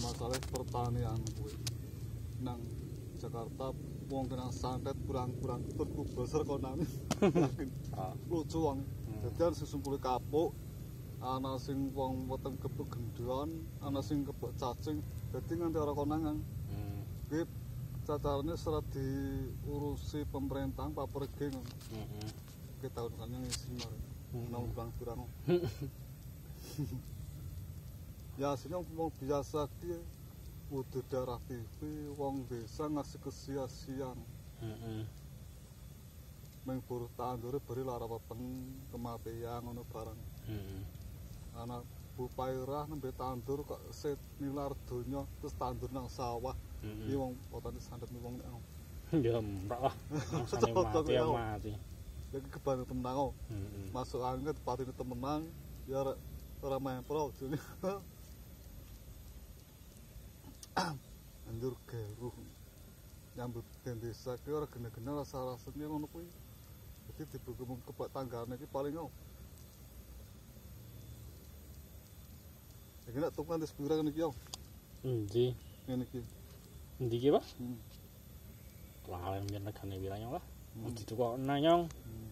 masalah pertanian kuwi. Nang Jakarta wong kena santet kurang-kurang turku besar konane. Yakin. Lucu wong. Dadi sing sumpule kapuk, ana sing wong weteng gebuk gendon, ana sing kebuk cacing, dadi nganti ora konangan. Kuwi cacarane serat diurusi pemerintah paperge ngono. Ki tahun kan ngisi mar. Nang kurang-kurang. Ya sing wong biasa ki kudu darah TV wong desa ngasih kesia-sian. Meng buruh tandure beri lara pepeng kematian ngono barang. Anak Bu Pairah nembe tandur kok set nilar donya terus tandur nang sawah. Iki wong potane sandet wong nek. Ya mbak lah. Rasane mati ya mati. Lagi kebantu temenang masuk angin patine temenang ya ora main pro jane. Anjur geruh nyambut desa ki ora gene-gene rasa-rasane ngono kuwi. Dadi dibukung kebak tanggane iki paling ngono. Iki nek tukang di sepira ngene iki yo. Endi? Ngene iki. Endi ki, Pak? Lah yen negane wilayah lah. Mesti tukok nanyong.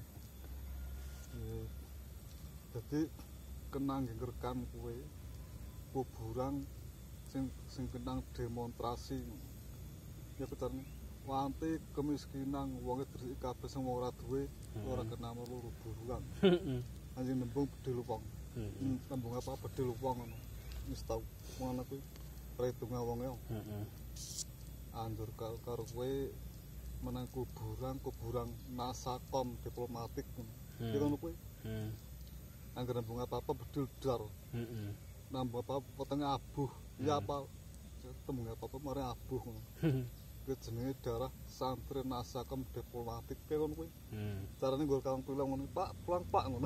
Dadi kenang ngrekam kuwe kuburan sing kenang demonstrasi ya ketan wanti kemiskinan wonge dresik kabeh sing ora duwe ora kena loro buruan anjing nembung bedil wong nembung apa bedil wong ngono wis tau ngono kuwi perhitungan wonge anjur karo kowe menang kuburan nasakom diplomatik ngono kuwi angger nembung apa bedil dar nambah apa potongnya abuh ya apa tembung apa mari abuh ngono kuwi jenenge darah santri nasakem diplomatik kaya ngono kuwi carane nggo kang pulang ngono Pak pulang Pak ngono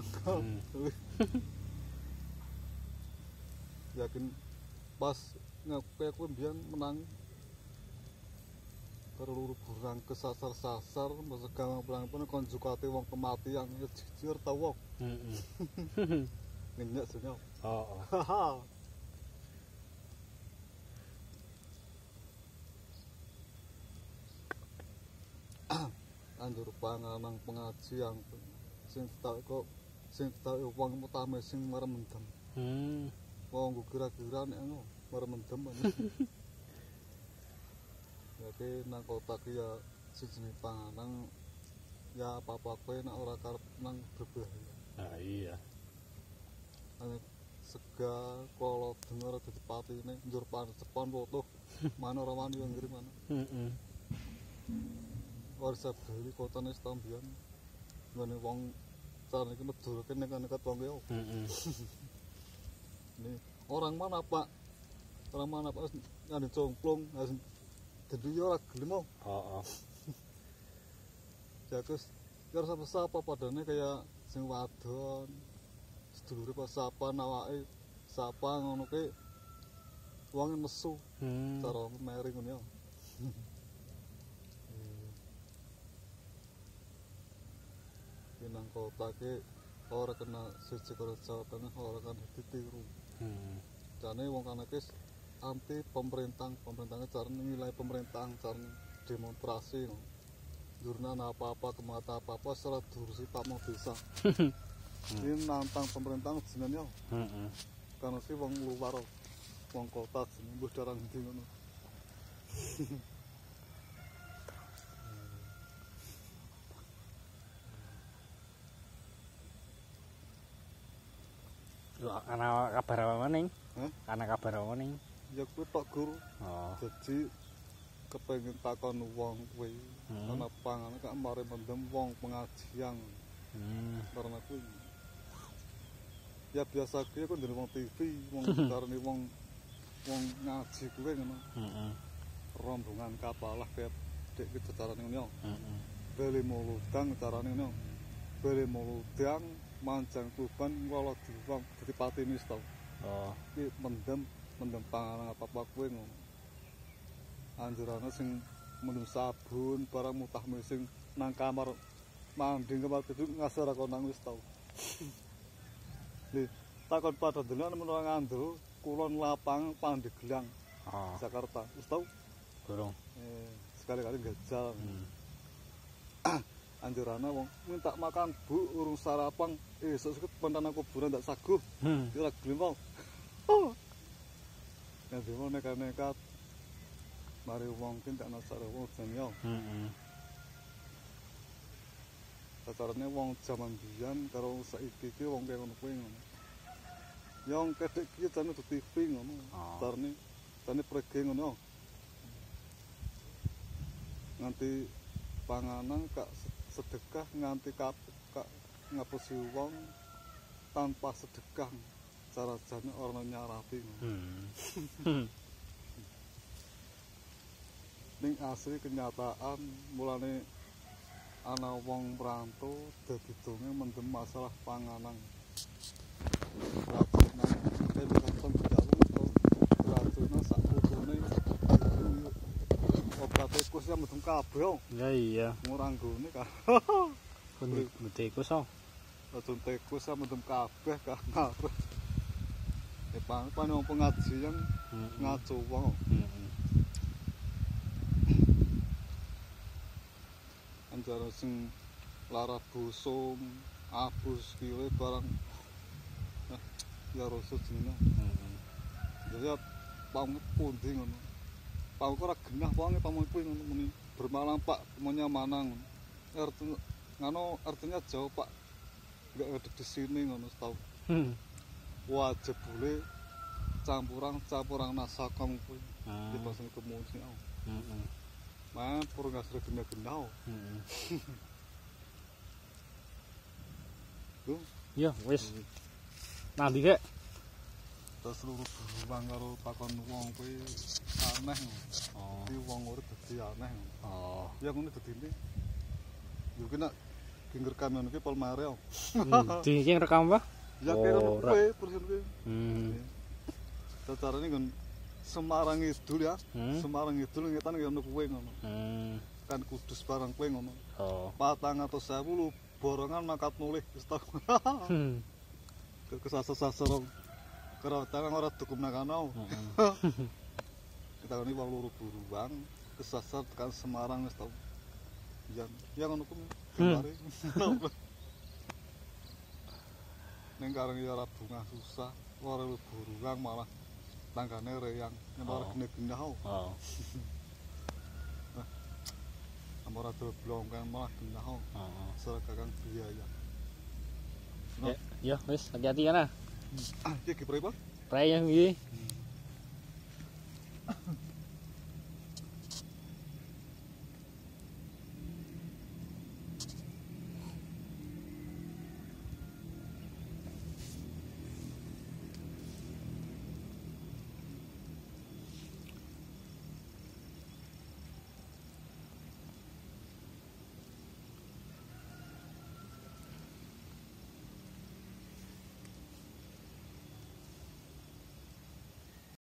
yakin pas ngapain aku mbiyen menang karo luru burang kesasar-sasar masa gang pulang pun konjukate wong kematian ya jujur ta wong ngenyak senyum. Oh. Anjur panganang pengajian sing tak kok sing tak wong utama sing maremendem. Wong kira-kira nek ngono maremendem. Jadi nang kota ki ya siji panganang ya apa-apa kowe nek ora karep nang berbahaya. Ah iya. Ane sega kalau denger dadi patine njur pancepon foto mana ora wani yo ngirim mana. Ora sabeli kotane Stambian. Ngene wong car iki medurke nek wong yo. Ini orang mana Pak? Orang mana Pak ngene congklong dadi yo ora gelem. Heeh. Jakus karo sapa padane kaya sing wadon sedulure pas sapa nawake sapa ngono ki wong nesu cara mering ngono ya nang kota ki ora kena siji karo Jawa Tengah ora kan ditiru jane wong kana ki anti pemerintahnya cara nilai pemerintah cara demonstrasi jurnan apa-apa kemata apa-apa secara durusi Pak mau bisa ini nantang pemerintah jenenge karena sih wong luar wong kota jenenge mbuh darang ndi ngono ana kabar apa maning? Ana kabar apa maning? Ya kuwi tok Guru. Jadi kepengin takon wong kuwi ana panganan kok mari mendem wong pengajian. Karena kuwi ya biasa kuwi kok ndene wong TV, wong karene wong ngaji kuwi ngono. Rombongan kapalah kaya dek ki carane ngono. Beli muludang carane ngono. Beli muludang manjang kuban kala diwang dadi patine to. Iki mendem panganan apa-apa kuwi ngono. Anjurane sing mendem sabun barang mutah sing nang kamar mandi kamar tidur ngasar kok nang wis tau. Li takon pada delok men ora ngandel kulon lapang Pandeglang Jakarta. Wis tau? Gorong. Sekali-kali gajal. Anjurana wong minta makan Bu urung sarapan esuk pentana kuburan ndak saguh. Ora gelem wong. Nek dhewe nekat-nekat mari wong ki tak nasare wong jan yo. Sacarane wong jaman biyen karo saiki ki wong kaya ngono kuwi ngono. Yang kedek ki jane di TV ngono. Tane prege ngono. Nganti panganan kak sedekah nganti ngapusi wong tanpa sedekah cara jane ora nyarapi. Ning asli kenyataan mulane ana wong merantau dadi donge mendem masalah panganan. Racunan kebetulan racunnya sak putune obat tikus ya mendem kabeh. Ya iya. Nguranggone ka. Tikus oh. Racun tikus ya mendem kabeh ka ngaruh. Wong pengajian ngaco wong. Anjara sing lara busung, abus kiwe barang ya rasa jenenge. Jadi pamuk pundi ngono. Pamuk ora genah wonge pamuk kuwi ngono muni bermalam Pak semuanya manang. Artinya jauh Pak. Enggak ada di sini ngono tau. Wajib boleh campuran nasakam kuwi. Di pasang kemusi au. Mah pur ngasre genah-genah. Iya, wis. Nanti kek terus seluruh buruan karo takon wong kuwi aneh. Iki wong urip dadi aneh. Ya ngono dadine. Yo ki nek ngerekam ngono ki pol mare. Di iki ngerekam apa? Ya kira kowe persen kuwi. Carane nggon Semarang Idul ya. Semarang Idul ngetan ngono kuwi ngono. Kan kudus barang kuwi ngono. 400.000 lu borongan makat nulih wis tau. Kesasar-sasar karo tangan ora dukum nakano. Kita ini wong loro buruang kesasar tekan Semarang wis tau. Ya ngono kuwi. Ning kareng ya ora bungah susah, ora buruang malah tanggane reyang, ora geneh-geneh. Amora doblong kan malah genah. Sora kakang biaya. Ya, wis hati-hati kana. Iki pripun? Prei yang iki.